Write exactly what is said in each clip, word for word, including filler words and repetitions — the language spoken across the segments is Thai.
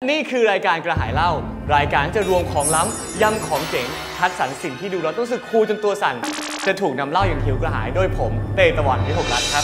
นี่คือรายการกระหายเล่ารายการจะรวมของล้ำยำของเจ๋งคัดสรรสิ่งที่ดูแล้วต้องรู้สึกคูลจนตัวสั่นจะถูกนำเล่าอย่างหิวกระหายโดยผมเตตะวันวิหกรัตน์ครับ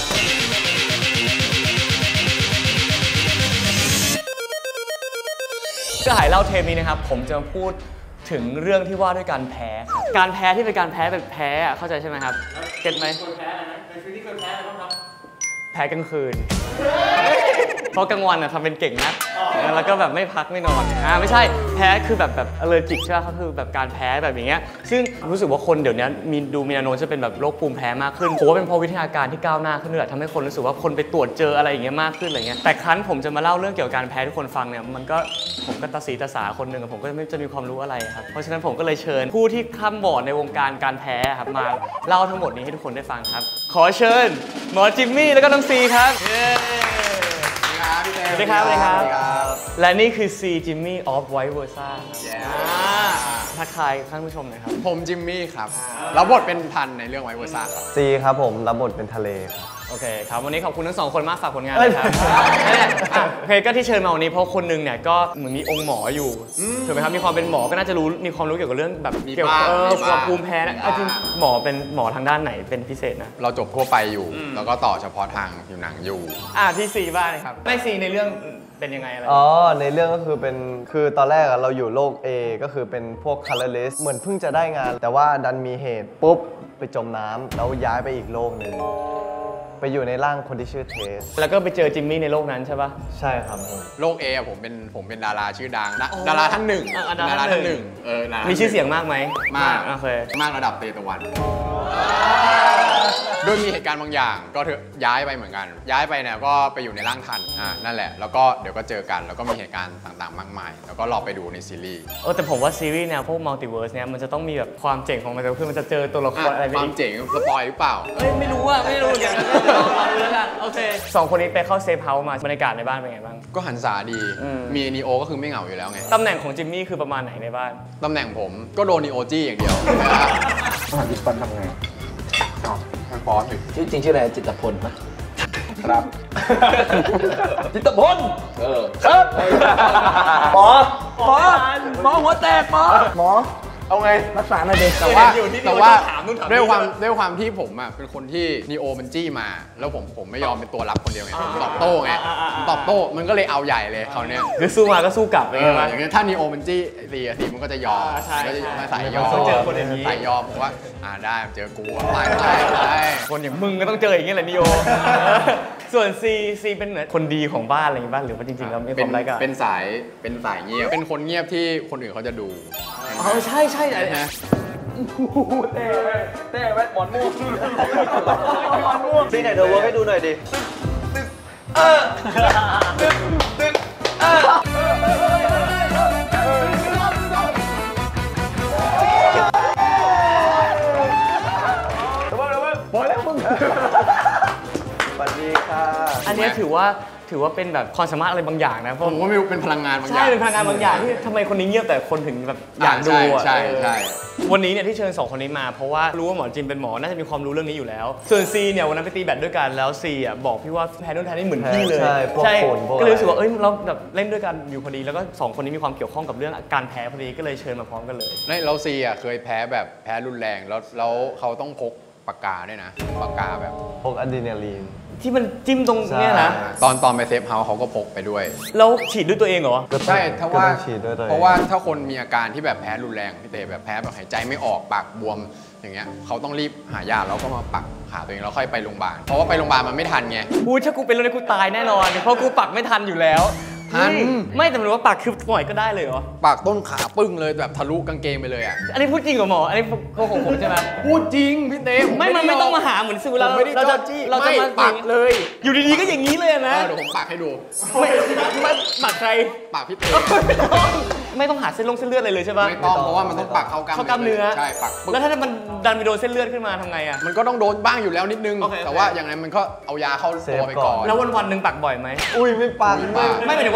กระหายเล่าเทปนี้นะครับผมจะมาพูดถึงเรื่องที่ว่าด้วยการแพ้การแพ้ที่เป็นการแพ้แบบแพ้เข้าใจใช่ไหมครับเก็ตไหมแพ้อะไรนะในชีวิตที่เคยแพ้อะไรบ้างครับแพ้กลางคืนเพราะกลางวันอะทำเป็นเก่งนะแล้วก็แบบไม่พักไม่นอนอ่าไม่ใช่แพ้คือแบบแบบอเลอร์จิกใช่ไหมเขาคือแบบการแพ้แบบอย่างเงี้ยซึ่งรู้สึกว่าคนเดี๋ยวนี้มีดูมีแนวโน้มจะเป็นแบบโรคภูมิแพ้มากขึ้นผมว่าเป็นเพราะวิทยาการที่ก้าวหน้าขึ้นเลยทำให้คนรู้สึกว่าคนไปตรวจเจออะไรอย่างเงี้ยมากขึ้นอะไรเงี้ยแต่ครั้นผมจะมาเล่าเรื่องเกี่ยวกับการแพ้ทุกคนฟังเนี่ยมันก็ผมก็ตาสีตาสาคนหนึ่งผมก็ไม่จะมีความรู้อะไรครับเพราะฉะนั้นผมก็เลยเชิญผู้ที่คล่ำบอดในวงการการแพ้ครับมาเล่าทั้งหมดนี้ให้ทุกคนได้ฟังครับขอเชิญหมอจิมมี่แล้วก็น้องซีครับสวัสดีครับสวัสดีครับและนี่คือ C Jimmy of Vice Versa ทักทายท่านผู้ชมหน่อยครับผมจิมมี่ครับรับบทเป็นพันในเรื่อง Vice Versa ครับ C ครับผมรับบทเป็นทะเลครับโอเคครับวันนี้ขอบคุณทั้งสองคนมากฝากผลงานเลยครับโอเคก็ที่เชิญมาวันนี้เพราะคนนึงเนี่ยก็เหมือนมีองค์หมออยู่ถูกไหมครับมีความเป็นหมอก็น่าจะรู้มีความรู้เกี่ยวกับเรื่องแบบเกี่ยวกับภูมิแพ้นะจริงหมอเป็นหมอทางด้านไหนเป็นพิเศษนะเราจบทั่วไปอยู่แล้วก็ต่อเฉพาะทางผิวหนังอยู่อ่าที่ซีบ้างเลยครับไม่ซีในเรื่องเป็นยังไงอะไรอ๋อในเรื่องก็คือเป็นคือตอนแรกเราอยู่โลก A ก็คือเป็นพวก colorless เหมือนเพิ่งจะได้งานแต่ว่าดันมีเหตุปุ๊บไปจมน้ำแล้วย้ายไปอีกโลกหนึ่งไปอยู่ในร่างคนที่ชื่อเทสแล้วก็ไปเจอจิมมี่ในโลกนั้นใช่ปะใช่ครับผมโลก A ผมเป็นผมเป็นดาราชื่อดังดาราท่านหนึ่งดาราท่านหนึ่งเออมีชื่อเสียงมากไหมมากโอเคมากระดับเตตะวันโดยมีเหตุการณ์บางอย่างก็เธอย้ายไปเหมือนกันย้ายไปเนี่ยก็ไปอยู่ในร่างทันอ่านั่นแหละแล้วก็เดี๋ยวก็เจอกันแล้วก็มีเหตุการณ์ต่างๆมากมายแล้วก็รอไปดูในซีรีส์เออแต่ผมว่าซีรีส์เนี่ยพวกมัลติเวิร์สเนี่ยมันจะต้องมีแบบความเจ๋งของมันคือมันจะเจอตัวละครอะไรความเจ๋งสปอยหรือเปล่าเอ้ยไม่รู้อ่ะไม่รู้อย่างนั้นลองดูแล้วกันโอเคสองคนนี้ไปเข้าเซฟเฮาส์มาบรรยากาศในบ้านเป็นไงบ้างก็หันษาดีมีนีโอก็คือไม่เหงาอยู่แล้วไงตำแหน่งของจิมมี่คือประมาณไหนในบ้านตำแหน่งผมก็โดนนีโอจี้อย่างเดียวมหาวิทยาลัยทำไงฟอนอยู่ชื่อจริงชื่ออะไรจิตพลนะครับจิตพลเออครับหมอหมอหมอหัวแตกหมอหมอเอาไงรักษาหน่อยเด็กแต่ว่าแต่ว่าด้วยความด้วยความที่ผมอ่ะเป็นคนที่นีโอมันจี้มาแล้วผมผมไม่ยอมเป็นตัวรับคนเดียวไงผมตอบโต้ไงตอบโต้มันก็เลยเอาใหญ่เลยเขาเนี้ยคือสู้มาก็สู้กลับเลยไหมอย่างเงี้ยถ้านีโอมันจี้ตีตีมันก็จะยอมก็จะมาใส่ยอมเจอคนอย่างนี้ใส่ยอมผมว่าอ่าได้เจอกูไปไปไปคนอย่างมึงก็ต้องเจออย่างเงี้ยแหละนีโอส่วนซีซีเป็นเหมือนคนดีของบ้านอะไรอย่างงี้บ้านหรือว่าจริงๆแล้วไม่ความไรกันเป็นสายเป็นสายเงียบเป็นคนเงียบที่คนอื่นเขาจะดูอ๋อใช่ใช่ไอ้เต้เต้แวดหมอนม่วงหมอนม่วงซีไหนเดี๋ยวเวิร์กให้ดูหน่อยดิเออตึ๊ดตึ๊ดเออพอแล้วมึงสวัสดีค่ะอันนี้ถือว่าถือว่าเป็นแบบความสามารถอะไรบางอย่างนะผมว่าเป็นพลังงานบางอย่างใช่เป็นพลังงานบางอย่างที่ทำไมคนนี้เงียบแต่คนถึงแบบอยากดูอ่ะใช่ใช่วันนี้เนี่ยที่เชิญสองคนนี้มาเพราะว่ารู้ว่าหมอจิมเป็นหมอน่าจะมีความรู้เรื่องนี้อยู่แล้วส่วนซีเนี่ยวันนั้นไปตีแบดด้วยกันแล้วซีอ่ะบอกพี่ว่าแพ้นู่นแพ้นี่เหมือนพี่เลยใช่ก็เลยรู้สึกว่าเอ้ยเราแบบเล่นด้วยกันอยู่พอดีแล้วก็สองคนนี้มีความเกี่ยวข้องกับเรื่องการแพ้พอดีก็เลยเชิญมาพร้อมกันเลยแล้วซีอ่ะเคยแพ้แบบแพ้รุนแรงแล้วแล้วเขาต้องพกปากกาด้วยนะปากกาแบบพกอะดรีนาลีนที่มันจิ้มตรงนี้นะตอนตอนไปเซฟเฮาส์เขาก็พกไปด้วยแล้วฉีดด้วยตัวเองเหรอใช่ถ้าว่าเพราะว่าถ้าคนมีอาการที่แบบแพ้รุนแรงพี่เตแบบแพ้แบบหายใจไม่ออกปากบวมอย่างเงี้ยเขาต้องรีบหายาแล้วก็มาปักหาตัวเองแล้วค่อยไปโรงพยาบาลเพราะว่าไปโรงพยาบาลมันไม่ทันไงพูดถ้ากูเป็นแล้วกูตายแน่นอนเพราะกูปักไม่ทันอยู่แล้วทันไม่แต่หมายว่าปักคือหน่อยก็ได้เลยเหรอปักต้นขาปึ้งเลยแบบทะลุกางเกงไปเลยอ่ะอันนี้พูดจริงกับหมออันนี้โกหกผมใช่ไหมพูดจริงพี่เต้ไม่มันไม่ต้องมาหาเหมือนซิวเราเราจะเราจะมาปักเลยอยู่ดีๆก็อย่างนี้เลยนะเดี๋ยวผมปักให้ดูไม่ไม่ปักใครปักพี่เต้ไม่ต้องหาเส้นลงเส้นเลือดอะไรเลยใช่ป่ะไม่ต้องเพราะว่ามันต้องปักเข้ากล้ามเข้ากล้ามเนื้อใช่ปักแล้วถ้ามันดันไปโดนเส้นเลือดขึ้นมาทำไงอ่ะมันก็ต้องโดนบ้างอยู่แล้วนิดนึงแต่ว่าอย่างนั้นมันก็เอายาเข้าตัวไปก่อนแล้ววันๆหนึ่งปักบ่อยไหมอุ้ยไม่ปักไม่หมายถึงว่า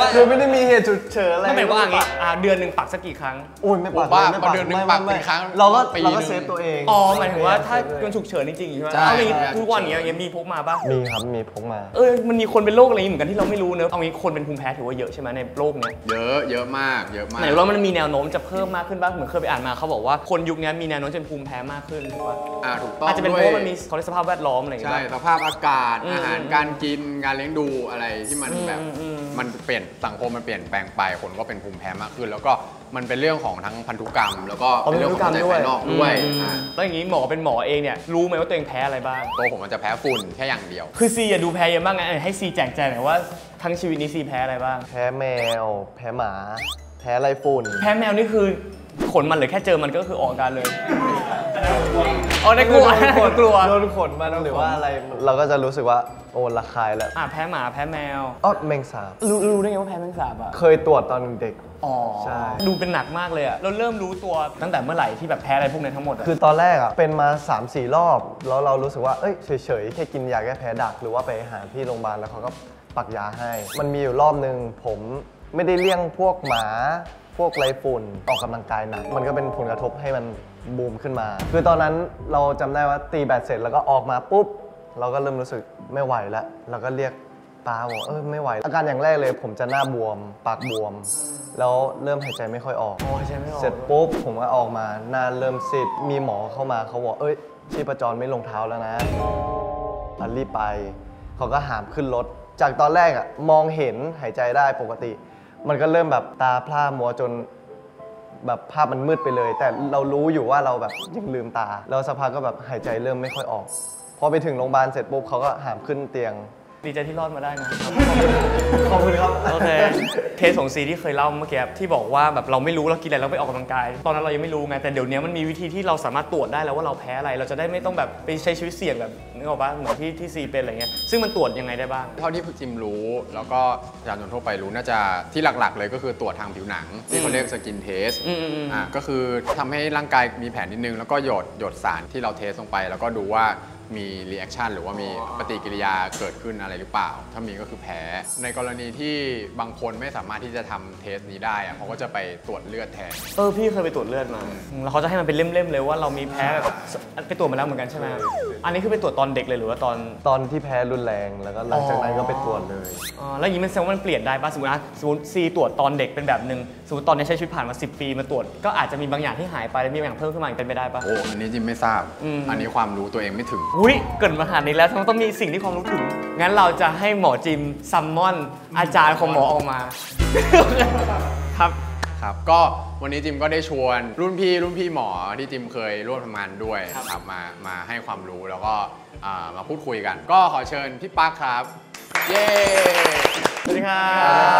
คือไม่ได้มีเหตุฉุกเฉินอะไรไม่หมายว่าอย่างงี้อ่าเดือนหนึ่งปักสักกี่ครั้งโอ้ยไม่ปักบ้าไม่ปักเดือนหนึ่งไม่ปักไม่กี่ครั้งเราก็ปีเราก็หนึ่งเซฟตัวเองอ๋อหมายถึงว่าถ้าเกินฉุกเฉินจริงๆใช่ไหมใช่เอาอย่างงี้ใช่ทุกวันอย่างเงี้ยมีพกมาป่ะมีครับมีพกมาเออมันมีคนเป็นโรคอะไรนี้เหมือนกันที่เราไม่รู้เนอะเอางี้คนเป็นภูมิแพ้ถือว่าเยอะใช่ไหมในโลกเนี้ยเยอะเยอะมากเยอะมากไหนว่ามันมีแนวโน้มจะเพิ่มมากขึ้นบ้างเหมือนเคยไปอ่านมาเขาบอกว่าคนยุคนี้มีแนวโน้มจะเป็นภูมิแพ้มากขึ้นถูกป่ะอ่าถูกต้องอาจจะเป็นเพด้วยราะว่ามันมีเขาเรียกสภาพแวดล้อมอะไรอย่างเงี้ใช่ยสภาพอากาศอืมอาหารการกินการเลี้ยงดูอะไรที่มันแบบอืมอืมมันเปลี่ยนสังคมมันเปลี่ยนแปลงไปคนก็เป็นภูมิแพ้มากขึ้น แล้วก็มันเป็นเรื่องของทั้งพันธุกรรม แล้วก็เป็นเรื่องของปัจจัยภายนอกด้วยอืมอ่าแล้วอย่างนี้หมอเป็นหมอเองเนี่ยรู้ไหมว่าตัวเองแพ้อะไรบ้างตัวผมมันจะแพ้ฝุ่นแค่อย่างเดียวคือซีอย่าดูแพ้เยอะมากไงให้ซีแจกแจงหน่อยว่าทั้งชีวิตนี้ซีแพ้อะไรบ้างแพ้แมว แพ้หมา แพ้ไรฝุ่นแพ้แมวนี่คือขนมันหรือแค่เจอมันก็คือออกอาการเลยอ๋อได้กลัวกลัวโดนขนมันหรือว่าอะไรเราก็จะรู้สึกว่าโอ้ระคายแล้วอ่ะแพ้หมาแพ้แมวอ๋อแมงสาบรู้รู้ได้ไงว่าแพ้แมงสาบอ่ะเคยตรวจตอนเด็กอ๋อใช่ดูเป็นหนักมากเลยอะเราเริ่มรู้ตัวตั้งแต่เมื่อไหร่ที่แบบแพ้อะไรพวกนี้ทั้งหมดอะคือตอนแรกอ่ะเป็นมา สามสี่ รอบแล้วเรารู้สึกว่าเอ้ยเฉยๆแค่กินยาแก้แพ้ดักหรือว่าไปหาที่โรงพยาบาลแล้วเขาก็ปักยาให้ มันมีอยู่รอบนึงผมไม่ได้เลี้ยงพวกหมาพวกไรฝุ่นออกกำลังกายหนักมันก็เป็นผลกระทบให้มันบูมขึ้นมา คือตอนนั้นเราจำได้ว่าตีแบดเสร็จแล้วก็ออกมาปุ๊บเราก็เริ่มรู้สึกไม่ไหวแล้วเราก็เรียกป้าบอกเออไม่ไหวอาการอย่างแรกเลยผมจะหน้าบวมปากบวมแล้วเริ่มหายใจไม่ค่อยออกโอ้ยใช่ไม่ออกเสร็จปุ๊บผมก็ออกมาหน้าเริ่มซีดมีหมอเข้ามาเขาบอกเอ้ยชีพจรไม่ลงเท้าแล้วนะอ่ะรีบไปเขาก็หามขึ้นรถจากตอนแรกอะมองเห็นหายใจได้ปกติ มันก็เริ่มแบบตาพร่ามัวจนแบบภาพมันมืดไปเลย แต่เรารู้อยู่ว่าเราแบบยังลืมตาแล้วสักพักก็แบบหายใจเริ่มไม่ค่อยออกพอไปถึงโรงพยาบาลเสร็จปุ๊บเขาก็หามขึ้นเตียงดีใจที่รอดมาได้นะขอบคุณครับโอเคเคสของซีที่เคยเล่าเมื่อกี้ที่บอกว่าแบบเราไม่รู้เรากินอะไรเราไปออกกำลังกาย ตอนนั้นเรายังไม่รู้ไงแต่เดี๋ยวนี้มันมีวิธีที่เราสามารถตรวจได้แล้วว่าเราแพ้อะไรเราจะได้ไม่ต้องแบบไปใช้ชีวิตเสี่ยงแบบนึกออกปะเหมือนที่ที่ซีเป็นอะไรเงี้ยซึ่งมันตรวจยังไงได้บ้างเท่าที่จิมรู้แล้วก็ประชาชนทั่วไปรู้น่าจะที่หลักๆ เลยก็คือตรวจทางผิวหนัง ที่เขาเรียกสกินเทสอืมอืมอืมอ่าก็คือทำให้ร่างกายมีแผลนิดนึง แล้วก็หยดหยดสารที่เราเทสลงไป แล้วก็ดูว่ามีรีแอคชั่นหรือว่ามีปฏิกิริยาเกิดขึ้นอะไรหรือเปล่า ถ้ามีก็คือแพ้ในกรณีที่บางคนไม่สามารถที่จะทำเทสนี้ได้อะเขาก็จะไปตรวจเลือดแทนเออพี่เคยไปตรวจเลือดมาแล้วเขาจะให้มันเป็นเล่มๆเลยว่าเรามีแพ้แบบไปตรวจมาแล้วเหมือนกันใช่ไหมอันนี้คือไปตรวจตอนเด็กเลยหรือว่าตอนตอนที่แพ้รุนแรงแล้วก็หลังจากนั้นก็ไปตรวจเลยอ๋อแล้วอย่างนี้มันแสดงว่ามันเปลี่ยนได้ป่ะสมมตินะสมมติซีตรวจตอนเด็กเป็นแบบหนึ่งสมมติตอนนี้ใช้ชีวิตผ่านมาสิบปีมาตรวจก็อาจจะมีบางอย่างที่หายไปแล้วมีบางอย่างเพิ่มขึ้นมาอีกเป็นไปได้ป่ะโอ้อันนี้จิมไม่ทราบอืมอันนี้ความรู้ตัวเองไม่ถึงอุ้ยเกิดมาขนาดนี้แล้วต้องมีสิ่งที่ความรู้ถึงงั้นเราจะให้หมอจิมซัมมอนอาจารย์ของหมอออกมา ครับครับก็วันนี้จิมก็ได้ชวนรุ่นพี่รุ่นพี่หมอที่จิมเคยร่วมทำงานด้วยครับมามาให้ความรู้แล้วก็อ่ามาพูดคุยกัน ก็ขอเชิญพี่ปั๊กครับ เย้สวัสดีครับ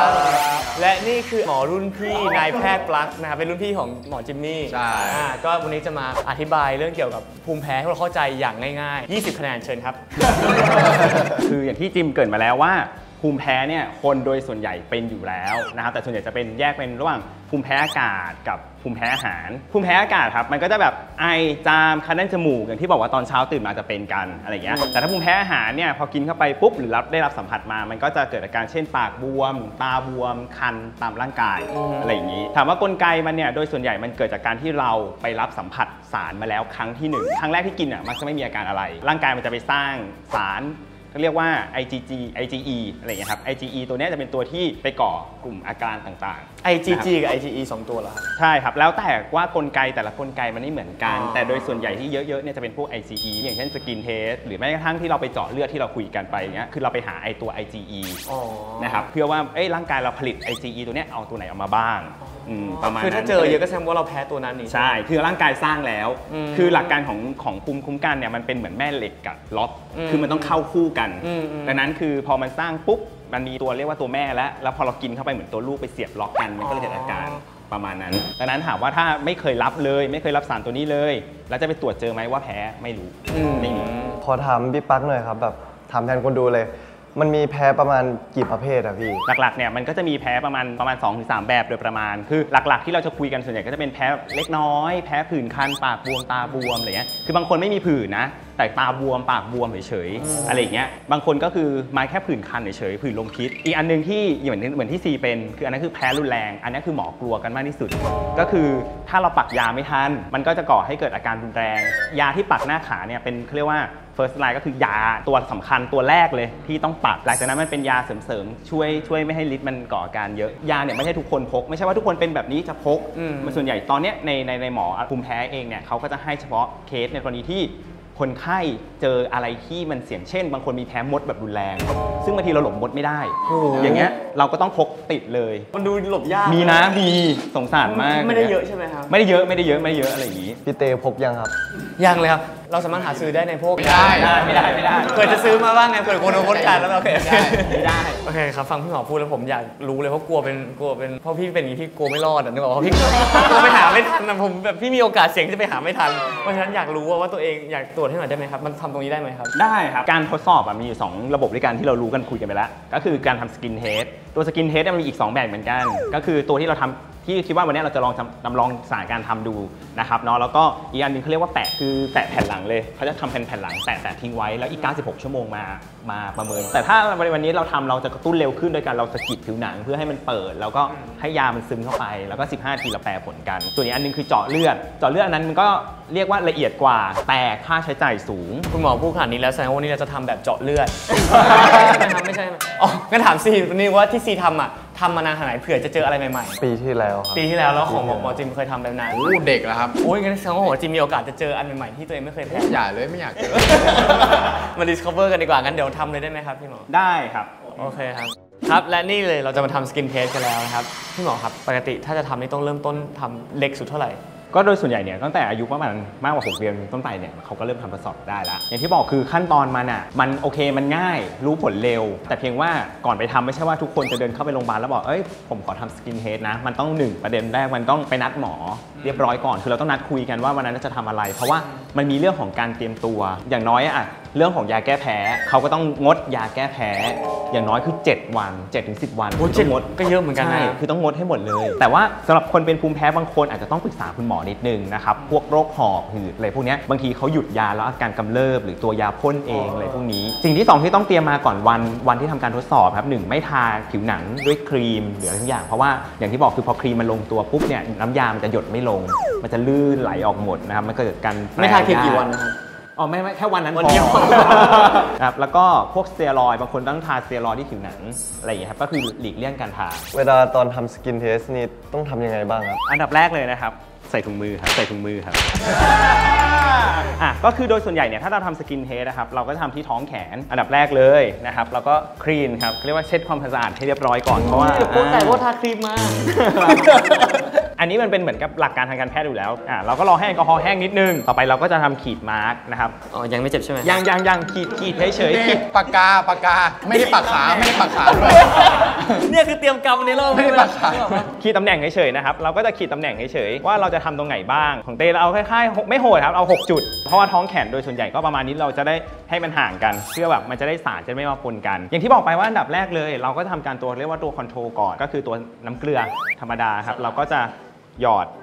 และนี่คือหมอรุ่นพี่นายแพทย์ปลั๊กนะครับเป็นรุ่นพี่ของหมอจิมมี่ใช่อ่าก็วันนี้จะมาอธิบายเรื่องเกี่ยวกับภูมิแพ้ให้เราเข้าใจอย่างง่ายๆ ยี่สิบคะแนนเชิญครับคืออย่างที่จิมเกริดมาแล้วว่าภูมิแพ้เนี่ยคนโดยส่วนใหญ่เป็นอยู่แล้วนะครับแต่ส่วนใหญ่จะเป็นแยกเป็นระหว่างภูมิแพ้อากาศกับภูมิแพ้อาหาร ภูมิแพ้อากาศครับมันก็จะแบบไอจามคันแน่นจมูกอย่างที่บอกว่าตอนเช้าตื่นมาจะเป็นกันอะไรอย่างเงี้ยแต่ถ้าภูมิแพ้อาหารเนี่ยพอกินเข้าไปปุ๊บหรือรับได้รับสัมผัสมามันก็จะเกิดอาการเช่นปากบวมตาบวมคันตามร่างกายอะไรอย่างนี้ถามว่ากลไกมันเนี่ยโดยส่วนใหญ่มันเกิดจากการที่เราไปรับสัมผัสสารมาแล้วครั้งที่หนึ่งครั้งแรกที่กินอ่ะมักจะไม่มีอาการอะไร ร่างกายมันจะไปสร้างสารเขาเรียกว่า ไอ จี จี ไอ จี อี อะไรอย่างเงี้ยครับ ไอ จี อี ตัวเนี้ยจะเป็นตัวที่ไปก่อกลุ่มอาการต่างๆไอ จี จี กับ ไอ จี อี สองตัวเหรอครับใช่ครับแล้วแต่ว่ากลไกแต่ละกลไกมันไม่เหมือนกันอ๋อแต่โดยส่วนใหญ่ที่เยอะๆเนี่ยจะเป็นพวก ไอ จี อี อย่างเช่นสกินเทสหรือแม้กระทั่งที่เราไปเจาะเลือดที่เราคุยกันไปอย่างเงี้ยคือเราไปหาไอตัว ไอ จี อีอ๋อนะครับเพื่อว่าเอ้ยร่างกายเราผลิต ไอ จี อี ตัวเนี้ยเอาตัวไหนออกมาบ้างอืมประมาณคือนั้ถ้าน เจอเยอะก็แสดงว่าเราแพ้ตัวนั้นนี่ใช่คือร่างกายสร้างแล้วอืมคือหลักการของของภูมิคุ้มกันเนี่ยมันเป็นเหมือนแม่เหล็กกับล็อกอืมคือมันต้องเข้าคู่กันอืมอืมดังนั้นคือพอมันสร้างปุ๊บมันมีตัวเรียกว่าตัวแม่แล้วแล้วพอเรากินเข้าไปเหมือนตัวลูกไปเสียบล็อกกันมันก็เลยเกิดอาการประมาณนั้นดังนั้นถามว่าถ้าไม่เคยรับเลยไม่เคยรับสารตัวนี้เลยแล้วจะไปตรวจเจอไหมว่าแพ้ไม่รู้ไม่มีขอถามพี่ปั๊กหน่อยครับแบบถามแทนคนดูเลยมันมีแพ้ประมาณกี่ประเภทอะพี่หลักๆเนี่ยมันก็จะมีแพ้ประมาณประมาณ สองถึงสาม แบบโดยประมาณคือหลักๆที่เราจะคุยกันส่วนใหญ่ก็จะเป็นแพ้เล็กน้อยแพ้ผื่นคันปากบวมตาบวมอะไรเงี้ยคือบางคนไม่มีผื่นนะแต่ตาบวมปากบวมเฉยๆอะไรอย่างเงี้ยบางคนก็คือมาแค่ผื่นคันเฉยๆผื่นลมพิษอีกอันนึงที่เหมือนเหมือนที่ซีเป็นคืออันนั้นคือแพ้รุนแรงอันนี้คือหมอกลัวกันมากที่สุดก็คือถ้าเราปักยาไม่ทันมันก็จะก่อให้เกิดอาการรุนแรงยาที่ปักหน้าขาเนี่ยเป็นเขาเรียกว่า first line ก็คือยาตัวสำคัญตัวแรกเลยที่ต้องปักหลังจากนั้นมันเป็นยาเสริมๆช่วยช่วยไม่ให้ฤทธิ์มันก่ออาการเยอะยาเนี่ยไม่ใช่ทุกคนพกไม่ใช่ว่าทุกคนเป็นแบบนี้จะพกมันส่วนใหญ่ตอนนี้ในในในหมอภูมิแพ้เองเนี่ยเขาก็จะให้เฉพาะเคสในกรณีที่คนไข้เจออะไรที่มันเสี่ยงเช่นบางคนมีแพ้มดแบบรุนแรงซึ่งบางทีเราหลบมดไม่ได้อย่างเงี้ยเราก็ต้องพกติดเลยมันดูหลบยากมีนะมีสงสารมากไม่ได้เยอะใช่ไหมครับไม่ได้เยอะไม่ได้เยอะไม่ได้เยอะอะไรอย่างงี้พี่เตพกยังครับยังเลยครับเราสามารถหาซื้อได้ในพวกไม่ได้ไม่ได้ไม่ได้เผื่อจะซื้อมาบ้างไงเผื่อคนโดนคนกันแล้วโอเคไม่ได้โอเคครับฟังพี่หมอพูดแล้วผมอยากรู้เลยเพราะกลัวเป็นกลัวเป็นเพราะพี่เป็นอย่างนี้พี่กลัวไม่รอดอ่ะนึกออกว่าพี่ไปหาไม่ทันนะผมแบบพี่มีโอกาสเสี่ยงที่ไปหาไม่ทันเพราะฉะนั้นอยากรู้ว่าตัวเองอยากตรวจให้หน่อยได้ไหมครับมันทำตรงนี้ได้ไหมครับได้ครับการทดสอบมีอยู่สองระบบด้วยกันที่เรารู้กันคุยกันไปแล้วก็คือการทำสกินเทสตัวสกินเทสมันมีอีกสองแบบเหมือนกันก็คือตัวที่เราทำที่คิดว่าวันนี้เราจะลองจำลองสถานการทำดูนะครับเนาะแล้วก็อีกอันนึงเขาเรียกว่าแปะคือแปะแผ่นหลังเลยเขาจะทำแผ่นแผ่นหลังแปะแปะทิ้งไว้แล้วอีกเก้าสิบหกชั่วโมงมามาประเมินแต่ถ้าวันนี้เราทำเราจะกระตุ้นเร็วขึ้นโดยการเราสะกิดผิวหนังเพื่อให้มันเปิดแล้วก็ให้ยามันซึมเข้าไปแล้วก็สิบห้านาทีเราแปรผลกันส่วนอีกอันนึงคือเจาะเลือดเจาะเลือดอันนั้นมันก็เรียกว่าละเอียดกว่าแต่ค่าใช้จ่ายสูงคุณหมอพูดขนาดนี้แล้วแสดงว่าวันนี้เราจะทำแบบเจาะเลือดไม่ใช่ครับไม่ใช่อ๋องั้นถามซีนี่ว่าที่ซีทำอ่ะทำมานานขนาดไหนเผื่อจะเจออะไรใหม่ๆปีที่แล้วครับปีที่แล้วแล้วของหมอจิมเคยทำแบบนั้นโอ้เด็กแล้วครับโอ้ยงั้นแสดงว่าหมอจิมมีโอกาสจะเจออันใหม่ๆที่ตัวเองไม่เคยแพ้อย่าเลยไม่อยากเจอมา discover กันดีกว่างั้นเดี๋ยวทำเลยได้ไหมครับพี่หมอได้ครับโอเคครับครับและนี่เลยเราจะมาทำสกินเทสกันแล้วนะครับพี่หมอครับปกติถ้าจะทำนี่ต้องเริ่มต้นทำเล็กสุดเท่าไหร่ก็โดยส่วนใหญ่เนี่ยตั้งแต่อายุประมาณมากกว่าหกเดือนต้นไปเนี่ยเขาก็เริ่มทำทดสอบได้แล้วอย่างที่บอกคือขั้นตอนมันอ่ะมันโอเคมันง่ายรู้ผลเร็วแต่เพียงว่าก่อนไปทำไม่ใช่ว่าทุกคนจะเดินเข้าไปโรงพยาบาลแล้วบอกเอ้ยผมขอทำสกินเฮดนะมันต้องหนึ่งประเด็นแรกมันต้องไปนัดหมอเรียบร้อยก่อนคือเราต้องนัดคุยกันว่าวันนั้นจะทำอะไรเพราะว่ามันมีเรื่องของการเตรียมตัวอย่างน้อยอ่ะเรื่องของยาแก้แพ้เขาก็ต้องงดยาแก้แพ้อย่างน้อยคือเจ็ดวัน เจ็ดถึงสิบ วันโอ้เจ็ดงดก็เยอะเหมือนกันนะคือต้องงดให้หมดเลยแต่ว่าสำหรับคนเป็นภูมิแพ้บางคนอาจจะต้องปรึกษาคุณหมอนิดนึงนะครับพวกโรคหอบหืดอะไรพวกนี้บางทีเขาหยุดยาแล้วอาการกำเริบหรือตัวยาพ่นเองอะไรพวกนี้สิ่งที่สองที่ต้องเตรียมมาก่อนวันวันที่ทำการทดสอบครับหนึ่งไม่ทาผิวหนังด้วยครีมหรืออะไรทุกอย่างเพราะว่าอย่างที่บอกคือพอครีมมันลงตัวปุ๊บเนี่ยน้ำยามันจะหยดไม่ลงมันจะลื่นไหลออกหมดนะครับมันเกิดการไม่ทาครีมกี่วันนะครับอ๋อไม่ไม่แค่วันนั้นพอครับแล้วก็พวกสเตียรอยด์บางคนต้องทาสเตียรอยด์ที่ผิวหนังอะไรอย่างเงี้ยครับก็คือหลีกเลี่ยงการทาเวลาตอนทำสกินเทสนี่ต้องทำยังไงบ้างครับอันดับแรกเลยนะครับใส่ถุงมือครับใส่ถุงมือครับอ่ะก็คือโดยส่วนใหญ่เนี่ยถ้าเราทำสกินเทสนะครับเราก็จะทำที่ท้องแขนอันดับแรกเลยนะครับแล้วก็คลีนครับเรียกว่าเช็ดความสะอาดให้เรียบร้อยก่อนเพราะว่าแต่ว่าทาครีมมาอันนี้มันเป็นเหมือนกับหลักการทางการแพทย์อยู่แล้วอ่ะเราก็รอให้แอลกอฮอล์แห้งนิดนึงต่อไปเราก็จะทำขีดมาร์กนะครับอ๋อยังไม่เจ็บใช่ไหมยังยังยังขีดขีดเฉยๆขีดปากกาปากกาไม่ได้ปากขาไม่ได้ปากขาด้วยเนี่ยคือเตรียมกรรมในโลกไม่ได้ปากขาขีดตำแหน่งเฉยๆนะครับเราก็จะขีดตำแหน่งเฉยๆว่าเราจะทำตรงไหนบ้างของเตเราเอาคล้ายๆไม่โหดครับเอาหกจุดเพราะว่าท้องแขนโดยส่วนใหญ่ก็ประมาณนี้เราจะได้ให้มันห่างกันเพื่อแบบมันจะได้สารจะไม่มาปนกันอย่างที่บอกไปว่าอันดับแรกเลยเราก็ทำการตัวเรียกว่าตัวคอนโทรลก่อนก็คือตัวน้ำเกลือธรรมดาครับเราก็จะหยอด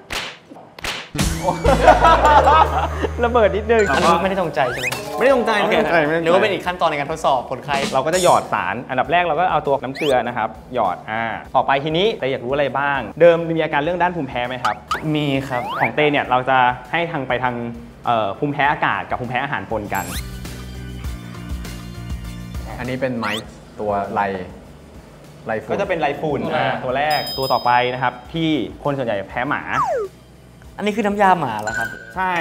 ระเบิดนิดนึงอันนี้ไม่ได้ตรงใจใช่ไหมไม่ได้ตรงใจหรือว่าเป็นอีกขั้นตอนในการทดสอบคนไข้เราก็จะหยอดสารอันดับแรกเราก็เอาตัวน้ำเกลือนะครับหยอดอ่าต่อไปทีนี้แต่อยากรู้อะไรบ้างเดิมมีอาการเรื่องด้านภูมิแพ้ไหมครับมีครับของเตเนี่ยเราจะให้ทางไปทางภูมิแพ้อากาศกับภูมิแพ้อาหารปนกันอันนี้เป็นไม้ตัวไลไลฝุ่นก็จะเป็นไลฝุ่นตัวแรกตัวต่อไปนะครับที่คนส่วนใหญ่แพ้หมาอันนี้คือน้ำยาหมาเหรอครับใช่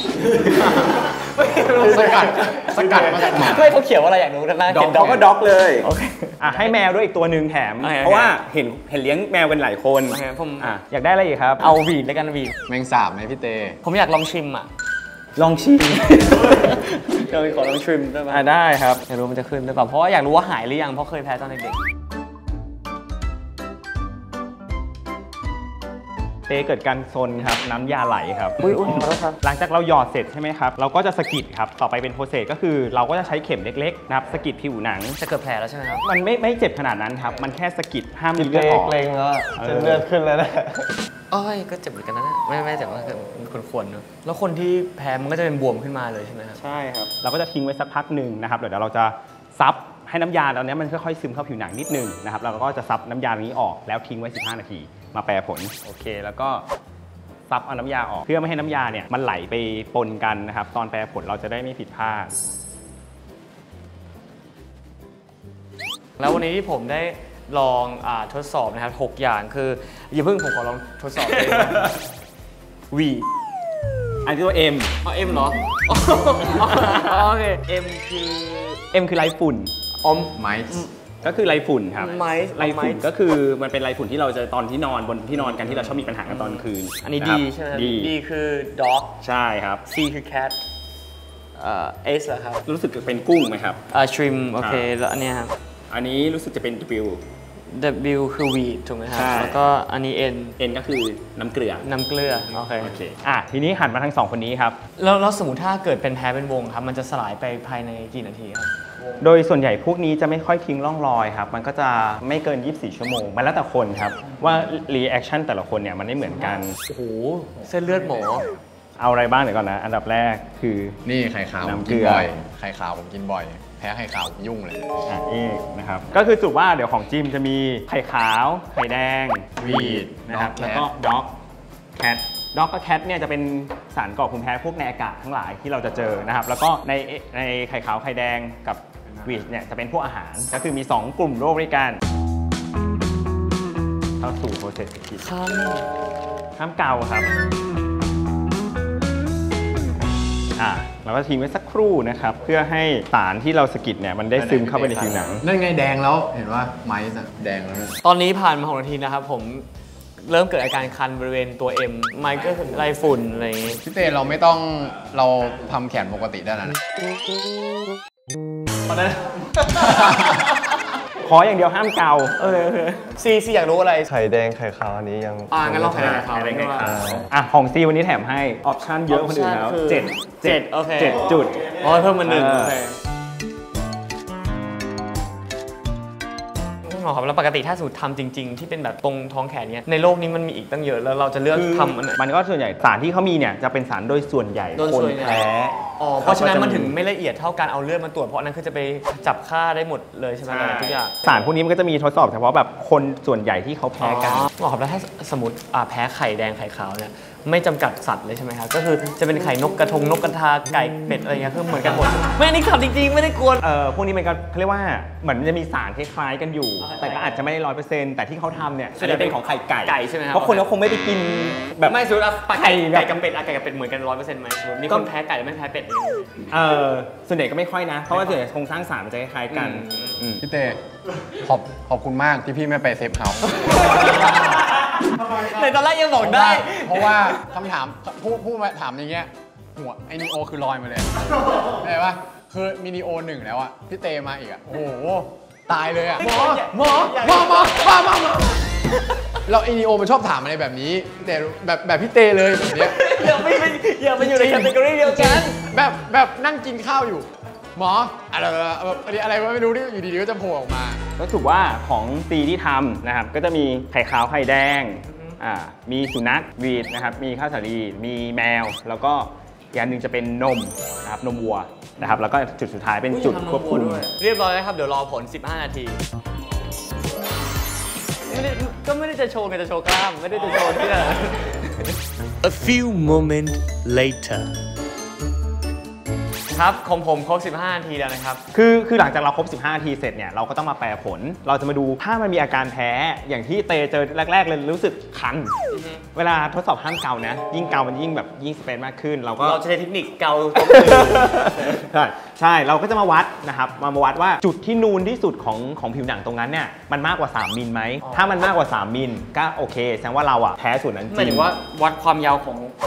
สกัดสกัดมาจากหมาไม่เขาเขียวอะไรอยากรู้นะเห็นด็อกก็ด็อกเลยโอเคอ่ะให้แมวด้วยอีกตัวหนึ่งแถมเพราะว่าเห็นเห็นเลี้ยงแมวกันหลายคนผมอ่ะอยากได้อะไรอีกครับเอาวีดแล้วกันวีดแมงสาบไหมพี่เตผมอยากลองชิมอ่ะลองชิมเราขอลองชิมได้ไหมได้ครับอยากรู้มันจะขึ้นหรือเปล่าเพราะว่าอยากรู้ว่าหายหรือยังเพราะเคยแพ้ตอนเด็กเตเกิดการซนครับน้ำยาไหลครับอุ้ยอุ้ยขอโทษครับหลังจากเราหยอดเสร็จใช่ไหมครับเราก็จะสะกิดครับต่อไปเป็นโปรเซสก็คือเราก็จะใช้เข็มเล็กๆนะครับสะกิดผิวหนังจะเกิดแผลแล้วใช่ไหมครับมันไม่ไม่เจ็บขนาดนั้นครับมันแค่สะกิดห้ามมีเกเลือดออกรงๆแล้วจะเลือดขึ้นแล้วนะอ้อยก็เจ็บเหมือนกันนะไม่ไม่แต่ว่ามันควรๆเนอะแล้วคนที่แพ้มันก็จะเป็นบวมขึ้นมาเลยใช่ไหมครับใช่ครับเราก็จะทิ้งไว้สักพักหนึ่งนะครับเดี๋ยวเราจะซับให้น้ำยาตอนนี้มันค่อยๆซึมเข้าผิวหนังนิดนึงนะครับเราก็จะซับน้ำยาตรงนี้ออกแล้วทิ้งไว้สิบห้านาทีมาแปรผลโอเคแล้วก็ซับเอาน้ำยาออกเพื่อไม่ให้น้ำยาเนี่ยมันไหลไปปนกันนะครับตอนแปรผลเราจะได้ไม่ผิดพลาดแล้ววันนี้ที่ผมได้ลองอาทดสอบนะครับหกอย่างคืออย่าเพิ่งผมขอลองทดสอบเลยวีอันที่ตัว M อ๋อเอ็มเหรอโอเคเอ็มคือ M คือไรฝุ่นอมไมซ์ก็คือไรฝุ่นครับไมซ์ไรฝุ่นก็คือมันเป็นไรฝุ่นที่เราจะตอนที่นอนบนที่นอนกันที่เราชอบมีปัญหากันตอนคืนอันนี้ะคดีรับใช่ไหมดีดีคือ dog ใช่ครับ C คือ cat เอ่อ S เหรอครับรู้สึกจะเป็นกุ้งไหมครับอ่า shrimp โอเคอ่าแล้วอันเนี้ยครับอันนี้รู้สึกจะเป็น W W คือ weed ถูกไหมครับใช่แล้วก็อันนี้ N N ก็คือน้ำเกลือน้ำเกลือโอเคโอเคอ่ะทีนี้หันมาทางสองคนนี้ครับแล้วแล้วสมมติถ้าเกิดเป็นแพ้เป็นวงครับ มันจะสลายไปภายในกี่นาทีครับโดยส่วนใหญ่พวกนี้จะไม่ค่อยทิ้งร่องรอยครับ มันก็จะไม่เกิน ยี่สิบสี่ ชั่วโมง มันแล้วแต่คนครับ ว่า reaction แต่ละคนเนี่ยมันไม่เหมือนกันโอ้โห เส้นเลือดหมอเอาอะไรบ้างเดี๋ยวก่อนนะ อันดับแรกคือนี่ไข่ขาวผมน้ำเกกิลืนอบ่อยไข่ขาวผมกินบ่อย แพ้ไข่ขาวยุ่งเลยอ่ะเอกนะครับ ก็คือสรุปว่าเดี๋ยวของจิมจะมีไข่ขาว ไข่แดงวีดนะครับ dog แล้วก็ด็อกแคทด็อกกับแคทเนี่ยจะเป็นสารก่อภูมิแพ้พวกในอากาศทั้งหลายที่เราจะเจอนะครับ แล้วก็ในในไข่ขาวไข่แดงกับวีดเนี่ยจะเป็นพวกอาหาร ก็คือมี สอง กลุ่มโรคด้วยกันเข้าสู่โปรเซสสกิดคันห้ามเกาครับอ่ะเราก็ทิ้งไว้สักครู่นะครับ เพื่อให้สารที่เราสกิดเนี่ยมันได้ซึมเข้าไปในผิวหนังนั่นไงแดงแล้วเห็นว่าไมซ์อะแดงแล้วนะตอนนี้ผ่านมาหกนาทีนะครับ ผมเริ่มเกิดอาการคันบริเวณตัว M ไมค์ก็คือไรฝุ่นอะไรอย่างงี้พี่เต้เราไม่ต้องเราทำแขนปกติได้แล้วนะขออย่างเดียวห้ามเกาเออซีซีอยากรู้อะไรไข่แดงไข่ขาวอันนี้ยังอ่างั้นเราไข่แดงไข่แดงไข่ขาวอ่ะของซีวันนี้แถมให้ออปชั่นเยอะกว่าคนอื่นแล้วคือเจ็ดเจ็ดโอเคเจ็ดจุดอ๋อเพิ่มมาหนึ่งเออโอเคหมอครับแล้วปกติถ้าสมมติทำจริง ๆ ที่เป็นแบบตรงท้องแขนเนี้ยในโลกนี้มันมีอีกตั้งเยอะแล้วเราจะเลือกทำอันไหนมันก็ส่วนใหญ่สารที่เขามีเนี่ยจะเป็นสารโดยส่วนใหญ่โดยคนส่วนใหญ่แพ้อ๋อเพราะฉะนั้นมันถึงไม่ละเอียดเท่าการเอาเลือดมาตรวจเพราะอันนั้นคือจะไปจับค่าได้หมดเลยใช่ไหมทุกอย่างสารพวกนี้มันก็จะมีทดสอบเฉพาะแบบคนส่วนใหญ่ที่เขาแพ้กันอ๋อหมอครับแล้วถ้าสมมติอ่าแพ้ไข่แดงไข่ขาวเนี่ยไม่จำกัดสัตว์เลยใช่ไหมครับก็คือจะเป็นไข่นกกระทงนกกระทาไก่เป็ดอะไรเงี้ยคือเหมือนกันหมดไม่อันนี้ขับจริงๆไม่ได้กวนเอ่อพวกนี้มันก็เขาเรียกว่าเหมือนมันจะมีสารคล้ายๆกันอยู่ แต่ก็อาจจะไม่ได้ร้อยเปอร์เซ็นต์แต่ที่เขาทำเนี่ยส่วนใหญ่จะเป็นของไข่ไก่ไก่ใช่ไหมครับเพราะคนเขาคงไม่ไปกินแบบไม่สมมติอ่ะไก่ไข่แบบไก่กับเป็ดอ่ะไก่กับเป็ดเหมือนกันร้อยเปอร์เซ็นต์ไหมสมมติมีคนแพ้ไก่และไม่แพ้เป็ดเลยเออส่วนใหญ่ก็ไม่ค่อยนะ เพราะว่าส่วนใหญ่โครงสร้างสารมันจะคล้ายๆกันอืมอืมพี่เต้ขอบขอบคุณมากที่พี่ไม่ไปเซฟเฮาส์แต่ตอนแรกยังบอกได้เพราะว่าคำถามผู้ผู้มาถามอย่างเงี้ยหัวไอ้นีโอคือลอยมาเลยได้ปะคือมินิโอหนึ่งแล้วอะพี่เตมาอีกอะโอ้โหตายเลยอะหมอหมอหมอหมอหมอหมอหมอเราไอ้นีโอมันชอบถามอะไรแบบนี้แต่แบบแบบพี่เตเลยแบบเนี้ยอย่าไปอย่าไปอยู่ในแคตตากรีเดียวกันแบบแบบนั่งกินข้าวอยู่ หมออะไรแบบอะไรอะไรไม่รู้ที่อยู่ดีๆก็จะโผล่ออกมาก็ถือว่าของซีที่ทำนะครับก็จะมีไข่ขาวไข่แดงอ่ามีสุนัขวีดนะครับมีข้าวสาลีมีแมว แล้วก็อีกอันหนึ่งจะเป็นนมนะครับนมวัวนะครับแล้วก็จุดสุดท้ายเป็นจุดควบคุมเรียบร้อยแล้วครับ เดี๋ยวรอผล สิบห้า นาทีไม่ได้ก็ไม่ได้จะโชว์ไงจะโชว์กล้าม ไม่ได้จะโชว์ที่ไหน A few moments later ครับของผมครบ สิบห้า นาทีแล้วนะครับคือคือหลังจากเราครบ สิบห้า นาทีเสร็จเนี่ยเราก็ต้องมาแปลผล เราจะมาดูถ้ามันมีอาการแพ้อย่างที่เตเจอแรกๆเลยรู้สึกคัน เวลาทดสอบห้ามเกานะยิ่งเกามันยิ่งแบบยิ่งสเปนมากขึ้น เราก็เราจะใช้เทคนิคเกาใช่ใช่เราก็จะมาวัดนะครับมามาวัดว่าจุดที่นูนที่สุดของของผิวหนังตรงนั้นเนี่ยมันมากกว่าสามมิลไหมถ้ามันมากกว่าสามมิลก็โอเคแสดงว่าเราอะแพ้ส่วนนั้นจหมายริถึงงว่าวัดความยาวของ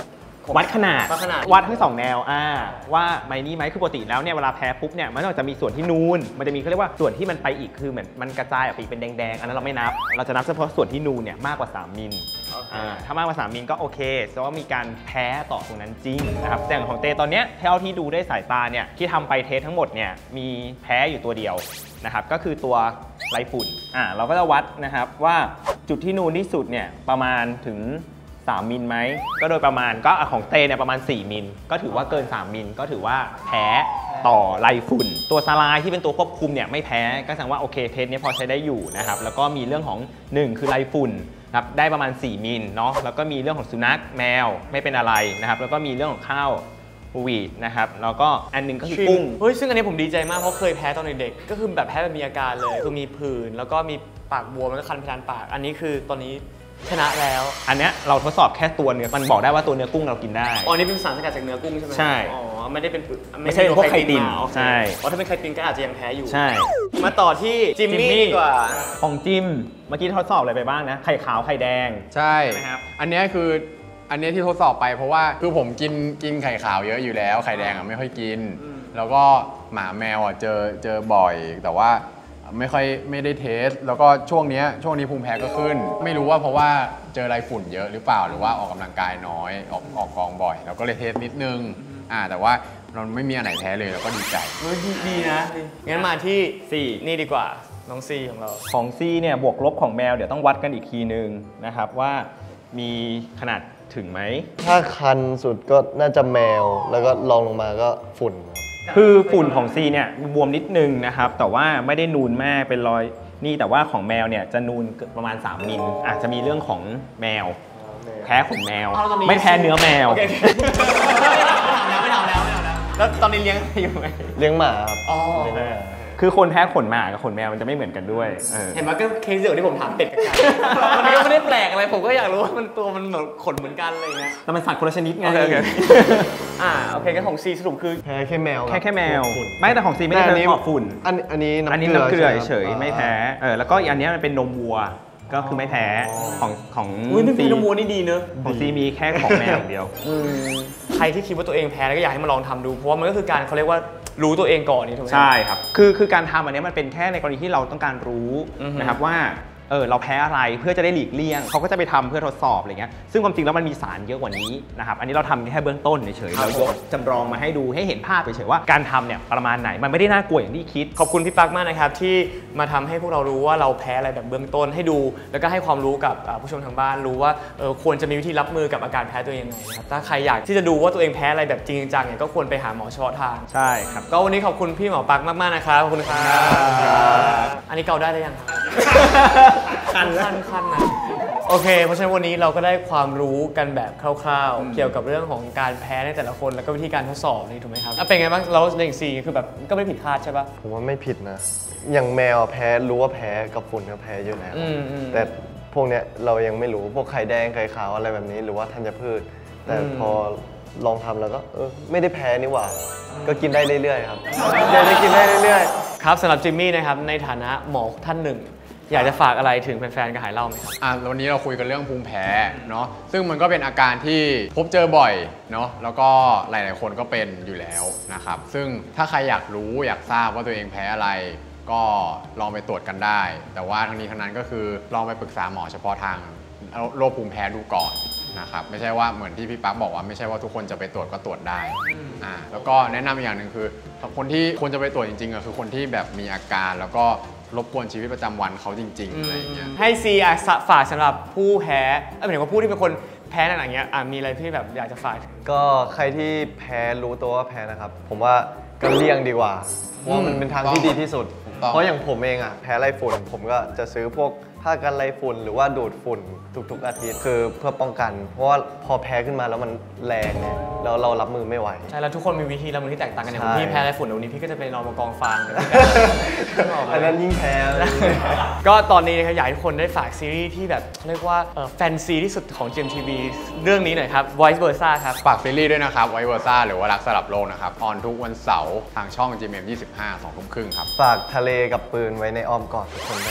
วัดขนาดวัดขนาดวัดทั้งสองแนวอ่าว่าไมนี่ไหมคือปกติแล้วเนี่ยเวลาแพ้ปุ๊บเนี่ยมันจะมีส่วนที่นูนมันจะมีเขาเรียกว่าส่วนที่มันไปอีกคือเหมือนมันกระจายออกไปเป็นแดงๆอันนั้นเราไม่นับเราจะนับเฉพาะส่วนที่นูนเนี่ยมากกว่าสามมิลอ่าถ้ามากกว่าสามมิลก็โอเคแสดงว่ามีการแพ้ต่อตรงนั้นจริงนะครับแต่ของเตตอนเนี้ยเท่าที่ดูด้วยสายตาเนี่ยที่ทำไปเทสทั้งหมดเนี่ยมีแพ้อยู่ตัวเดียวนะครับก็คือตัวไรฝุ่นอ่าเราก็จะวัดนะครับว่าจุดที่นูนที่สุดเนี่ยประมาณถึงสามมิลไหมก็โดยประมาณก็ของเตเนี่ยประมาณสี่มิลก็ถือว่าเกินสามมิลก็ถือว่าแพ้ต่อไรฝุ่นตัวสลายที่เป็นตัวควบคุมเนี่ยไม่แพ้ก็แสดงว่าโอเคเทสนี้พอใช้ได้อยู่นะครับแล้วก็มีเรื่องของหนึ่งคือไรฝุ่นครับได้ประมาณสี่มิลเนาะแล้วก็มีเรื่องของสุนัขแมวไม่เป็นอะไรนะครับแล้วก็มีเรื่องของข้าววีดนะครับแล้วก็อันนึงก็คือกุ้งเฮ้ยซึ่งอันนี้ผมดีใจมากเพราะเคยแพ้ตอนเด็กๆก็คือแบบแพ้แบบมีอาการเลยคือมีผื่นแล้วก็มีปากบวมแล้วก็คันเพดานปากอันนี้คือตอนนี้ชนะแล้วอันเนี้ยเราทดสอบแค่ตัวเนื้อมันบอกได้ว่าตัวเนื้อกุ้งเรากินได้อ๋อนี่เป็นสารสกัดจากเนื้อกุ้งใช่ไหมใช่อ๋อไม่ได้เป็นไม่ใช่พวกไข่ติ่นใช่เพราะถ้าเป็นไข่ติ่นก็อาจจะยังแพ้อยู่ใช่มาต่อที่จิมมี่ดีกว่าของจิมเมื่อกี้ทดสอบอะไรไปบ้างนะไข่ขาวไข่แดงใช่นะครับอันนี้คืออันนี้ที่ทดสอบไปเพราะว่าคือผมกินกินไข่ขาวเยอะอยู่แล้วไข่แดงอ่ะไม่ค่อยกินแล้วก็หมาแมวอ่ะเจอเจอบ่อยแต่ว่าไม่ค่อยไม่ได้เทสแล้วก็ช่วงนี้ช่วงนี้ภูมิแพ้ก็ขึ้นไม่รู้ว่าเพราะว่าเจอไรฝุ่นเยอะหรือเปล่าหรือว่าออกกำลังกายน้อยออกออกกองบ่อยเราก็เลยเทสนิดนึงอ่าแต่ว่าเราไม่มีอันไหนแพ้เลยเราก็ดีใจเฮ้ยดีนะงั้นมาที่สี่นี่ดีกว่าน้องซีของเราของซีเนี่ยบวกลบของแมวเดี๋ยวต้องวัดกันอีกทีนึงนะครับว่ามีขนาดถึงไหมถ้าคันสุดก็น่าจะแมวแล้วก็ลองลงมาก็ฝุ่นคือฝุ่นของซีเนี่ยบวมนิดนึงนะครับแต่ว่าไม่ได้นูนมากเป็นรอยนี่แต่ว่าของแมวเนี่ยจะนูนประมาณสามมิลอาจจะมีเรื่องของแมวแพ้ขนแมวไม่แพ้เนื้อแมวไม่ทำแล้วไม่ทำแล้วแล้วตอนนี้เลี้ยงอยู่ไหมเลี้ยงหมาครับอ๋อคือคนแพ้ขนหมากับขนแมวมันจะไม่เหมือนกันด้วยเห็นไหมก็เคสเดียวที่ผมถามเป็ดกับไก่มันก็ไม่ได้แปลกอะไรผมก็อยากรู้ว่ามันตัวมันเหมือนขนเหมือนกันอะไรเงี้ยแต่มันสัตว์คนละชนิดไงอ่าโอเคก็ของซีสรุปคือแพ้แค่แมวแค่แค่แมวไม่แต่ของซีไม่ได้แพ้ฝุ่นอันอันนี้อันนี้น้ำเกลือเฉยไม่แพ้เออแล้วก็อันนี้มันเป็นนมวัวก็คือไม่แพ้ของของซีนมวัวนี่ดีเนอะของซีมีแค่ของแมวอย่างเดียวใครที่คิดว่าตัวเองแพ้แล้วก็อยากให้มาลองทำดูเพราะว่ามันก็คือการเขาเรียกว่ารู้ตัวเองก่อนนี่ถูกไหมใช่ครับคือคือการทำอันนี้มันเป็นแค่ในกรณีที่เราต้องการรู้นะครับว่าเออเราแพ้อะไรเพื่อจะได้หลีกเลี่ยงเขาก็จะไปทำเพื่อทดสอบอะไรเงี้ยซึ่งความจริงแล้วมันมีสารเยอะกว่านี้นะครับอันนี้เราทำแค่เบื้องต้นเฉยๆเรายกจำลองมาให้ดูให้เห็นภาพเฉยๆว่าการทำเนี่ยประมาณไหนมันไม่ได้น่ากลัวอย่างที่คิดขอบคุณพี่ปั๊กมากนะครับที่มาทำให้พวกเรารู้ว่าเราแพ้อะไรแบบเบื้องต้นให้ดูแล้วก็ให้ความรู้กับผู้ชมทางบ้านรู้ว่าเออควรจะมีวิธีรับมือกับอาการแพ้ตัวเองยังไงนะครับถ้าใครอยากที่จะดูว่าตัวเองแพ้อะไรแบบจริงจังเนี่ยก็ควรไปหาหมอเฉพาะทางใช่ครับก็วันนี้ขอบคุณพี่หมอปั๊กมากๆนะครับขอบคุณครับอันนี้เกาได้หรือยังครับคันคันคันนะโอเคเพราะฉะนั้นวันนี้เราก็ได้ความรู้กันแบบคร่าวๆเกี่ยวกับเรื่องของการแพ้ในแต่ละคนแล้วก็วิธีการทดสอบนี่ถูกไหมครับเป็นไงบ้างเราในอย่างซีคือแบบก็ไม่ผิดคาดใช่ปะผมว่าไม่ผิดนะอย่างแมวแพ้รู้ว่าแพ้กับฝุ่นก็แพ้อยู่แล้วแต่พวกเนี้ยเรายังไม่รู้พวกไข่แดงไข่ขาวอะไรแบบนี้หรือว่าธัญพืชแต่พอลองทำแล้วก็เออไม่ได้แพ้นี่หว่าก็กินได้เรื่อยๆครับอยากจะกินได้เรื่อยๆครับสำหรับจิมมี่นะครับในฐานะหมอท่านหนึ่งอยากจะฝากอะไรถึงแฟนๆกระหายเหล้าไหมครับอ่ะวันนี้เราคุยกันเรื่องภูมิแพ้เนาะซึ่งมันก็เป็นอาการที่พบเจอบ่อยเนาะแล้วก็หลายๆคนก็เป็นอยู่แล้วนะครับซึ่งถ้าใครอยากรู้อยากทราบว่าตัวเองแพ้อะไรก็ลองไปตรวจกันได้แต่ว่าทั้งนี้ทั้งนั้นก็คือลองไปปรึกษาหมอเฉพาะทางโรคภูมิแพ้ดูก่อนนะครับไม่ใช่ว่าเหมือนที่พี่ปั๊บบอกว่าไม่ใช่ว่าทุกคนจะไปตรวจก็ตรวจได้อ่าแล้วก็แนะนำอย่างหนึ่งคือคนที่ควรจะไปตรวจจริงๆอ่ะคือคนที่แบบมีอาการแล้วก็รบกวนชีวิตประจำวันเขาจริงๆอะไรอย่างเงี้ยให้ซีฝากสำหรับผู้แพ้เออหมายถึงว่าผู้ที่เป็นคนแพ้อะไรอย่างเงี้ยมีอะไรที่แบบอยากจะฝากก็ใครที่แพ้รู้ตัวว่าแพ้นะครับผมว่าก็เลี่ยงดีกว่าเพราะมันเป็นทางที่ดีที่สุดเพราะอย่างผมเองอ่ะแพ้ไรฝุ่นผมก็จะซื้อพวกผ้ากันไรฝุ่นหรือว่าดูดฝุ่นทุกๆอาทิตย์คือเพื่อป้องกันเพราะว่าพอแพ้ขึ้นมาแล้วมันแรงเนี่ยแล้วเรารับมือไม่ไหวใช่แล้วทุกคนมีวิธีรับมือที่แตกต่างกันอย่างพี่แพ้ไรฝุ่นวันนี้พี่ก็จะไปนอนบนกองฟางอันนั้นยิ่งแพ้ก็ตอนนี้นะครับอยากให้ทุกคนได้ฝากซีรีส์ที่แบบเรียกว่าแฟนซีที่สุดของ จี เอ็ม ที วี เรื่องนี้หน่อยครับ Vice Versa ครับฝากซีรีส์ด้วยนะครับ Vice Versa หรือว่ารักสลับโลกนะครับออนทุกวันเสาร์ทางช่อง จี เอ็ม เอ็ม ยี่สิบห้า สองทุ่มครึ่งครับฝากทะเลกับปืนไว้ในอ้อมกอดทุกคนด้วยนะครับ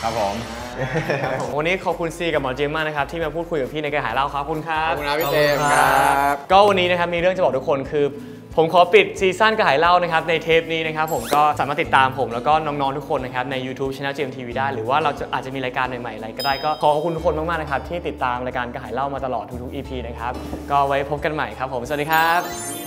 ครับผมวันนี้ขอบคุณซีกับหมอเจมส์มากนะครับที่มาพูดคุยกับพี่ในกระหายเล่าครับขอบคุณครัขบอบคุณนะพี่เจมส์ครับก็วันนี้นะครับมีเรื่องจะบอกทุกคนคือผมขอปิดซีซั่นกระหายเล่านะครับในเทปนี้นะครับผมก็สามารถติดตามผมแล้วก็น้องๆทุกคนนะครับใน YouTube Channel เจมส์ ที วี ได้หรือว่าเราจะอาจจะมีรายการใหม่ๆอะไรก็ได้ก็ขอขอบคุณทุกคนมากๆนะครับที่ติดตามรายการกระหายเล่ามาตลอดทุกๆ อี พี นะครับก็ไว้พบกันใหม่ครับผมสวัสดีครับ